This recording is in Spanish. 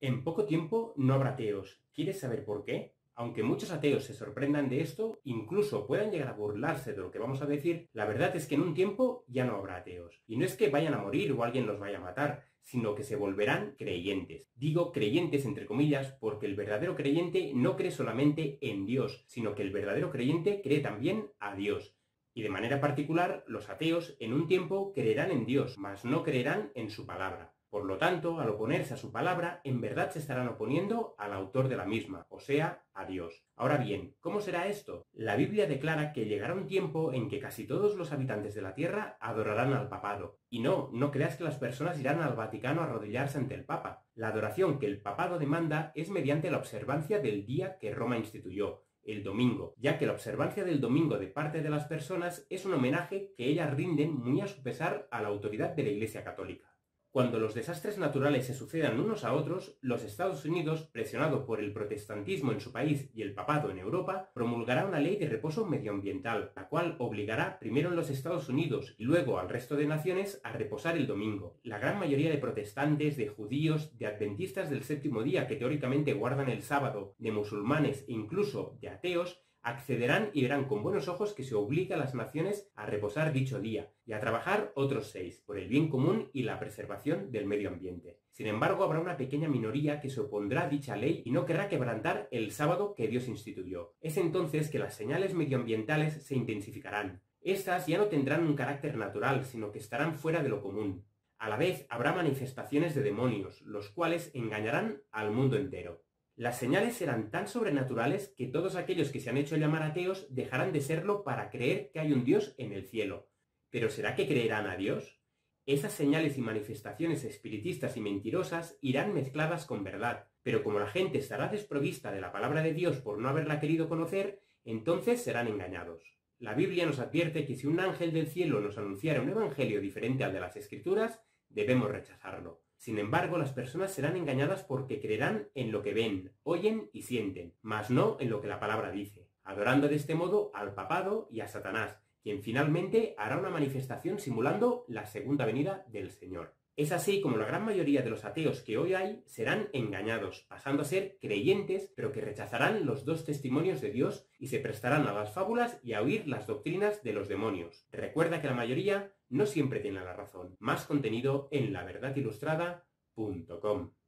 En poco tiempo no habrá ateos. ¿Quieres saber por qué? Aunque muchos ateos se sorprendan de esto, incluso puedan llegar a burlarse de lo que vamos a decir, la verdad es que en un tiempo ya no habrá ateos. Y no es que vayan a morir o alguien los vaya a matar, sino que se volverán creyentes. Digo creyentes entre comillas porque el verdadero creyente no cree solamente en Dios, sino que el verdadero creyente cree también a Dios. Y de manera particular, los ateos en un tiempo creerán en Dios, mas no creerán en su palabra. Por lo tanto, al oponerse a su palabra, en verdad se estarán oponiendo al autor de la misma, o sea, a Dios. Ahora bien, ¿cómo será esto? La Biblia declara que llegará un tiempo en que casi todos los habitantes de la tierra adorarán al papado. Y no creas que las personas irán al Vaticano a arrodillarse ante el Papa. La adoración que el papado demanda es mediante la observancia del día que Roma instituyó, el domingo, ya que la observancia del domingo de parte de las personas es un homenaje que ellas rinden muy a su pesar a la autoridad de la Iglesia Católica. Cuando los desastres naturales se sucedan unos a otros, los Estados Unidos, presionado por el protestantismo en su país y el papado en Europa, promulgará una ley de reposo medioambiental, la cual obligará primero en los Estados Unidos y luego al resto de naciones a reposar el domingo. La gran mayoría de protestantes, de judíos, de adventistas del séptimo día que teóricamente guardan el sábado, de musulmanes e incluso de ateos, accederán y verán con buenos ojos que se obliga a las naciones a reposar dicho día y a trabajar otros 6 por el bien común y la preservación del medio ambiente. Sin embargo, habrá una pequeña minoría que se opondrá a dicha ley y no querrá quebrantar el sábado que Dios instituyó. Es entonces que las señales medioambientales se intensificarán. Estas ya no tendrán un carácter natural, sino que estarán fuera de lo común. A la vez, habrá manifestaciones de demonios, los cuales engañarán al mundo entero. Las señales serán tan sobrenaturales que todos aquellos que se han hecho llamar ateos dejarán de serlo para creer que hay un Dios en el cielo. ¿Pero será que creerán a Dios? Esas señales y manifestaciones espiritistas y mentirosas irán mezcladas con verdad, pero como la gente estará desprovista de la palabra de Dios por no haberla querido conocer, entonces serán engañados. La Biblia nos advierte que si un ángel del cielo nos anunciara un evangelio diferente al de las Escrituras, debemos rechazarlo. Sin embargo, las personas serán engañadas porque creerán en lo que ven, oyen y sienten, mas no en lo que la palabra dice, adorando de este modo al papado y a Satanás, quien finalmente hará una manifestación simulando la segunda venida del Señor. Es así como la gran mayoría de los ateos que hoy hay serán engañados, pasando a ser creyentes, pero que rechazarán los dos testimonios de Dios y se prestarán a las fábulas y a oír las doctrinas de los demonios. Recuerda que la mayoría no siempre tiene la razón. Más contenido en laverdadilustrada.com.